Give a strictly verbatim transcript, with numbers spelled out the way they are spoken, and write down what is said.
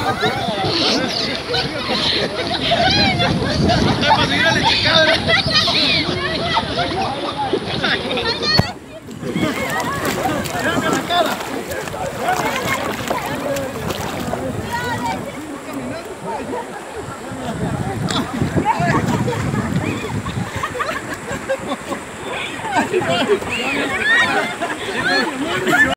para seguir a la chicada. ¡Mírame la cara! ¡Ay,